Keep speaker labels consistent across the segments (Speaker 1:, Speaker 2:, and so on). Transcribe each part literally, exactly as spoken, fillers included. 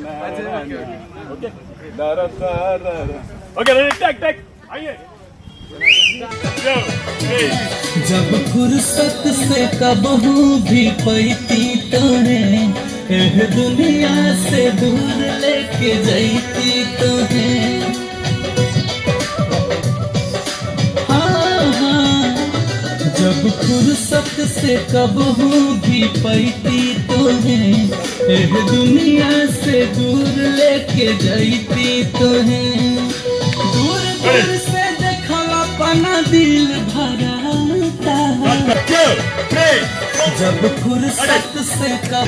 Speaker 1: Okay okay ready take take आइए।
Speaker 2: जब फुर्सत से कबहू भी पैती तोहे एह दुनिया से दूर लेके जैती तोहे। हाँ हाँ जब फुर्सत से कबहू भी पैती तोहे एह दुनिया से दूर लेके जैती तोहे। दूर दूर से देखला पना दिल भरता जब फुर्सत से कब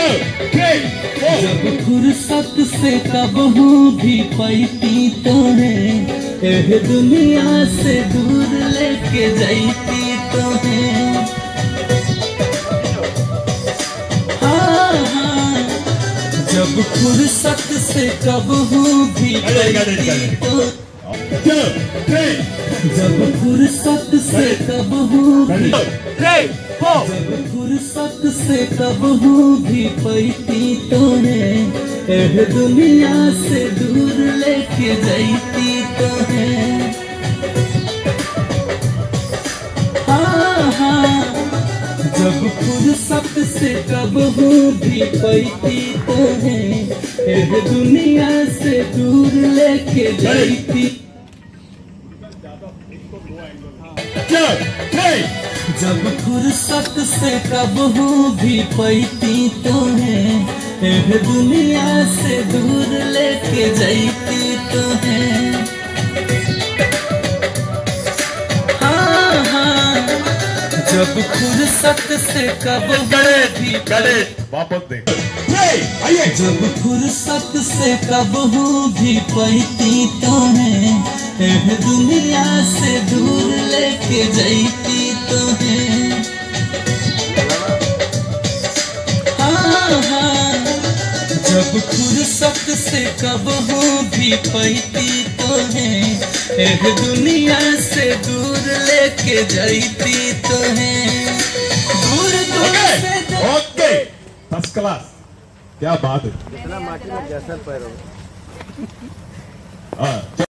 Speaker 2: जब फुर्सत से कबहू भी पैती तोहे एह दुनिया से दूर लेके जैती तोहे। हाँ हाँ जब फुर्सत से कबहू भी पैती तो जब फुर्सत से कबहू भी जब फुर्सत से कबहू भी पैती तोहे एह दुनिया से दूर लेके जैती तोहे। हाँ हाँ जब फुर्सत से कबहू भी पैती तोहे एह दुनिया से दूर लेके जैती। जब फुर्सत से कबहू भी पैती तोहे एह दुनिया से दूर लेके जैती तोहे। हाँ हाँ जब फुर्सत से कबहू भी
Speaker 1: वापस देख
Speaker 2: जब फुर्सत से कबहू भी पैती तोहे एह दुनिया से दूर लेके जैती तोहे। हाँ हाँ जब फुर्सत से कबहू भी पैती तोहे एह दुनिया से दूर लेके जैती तोहे। दूर दूर से
Speaker 1: ओके फर्स्ट क्लास क्या बात है।
Speaker 3: जितना माटी में जैसा पैर हो।
Speaker 1: हाँ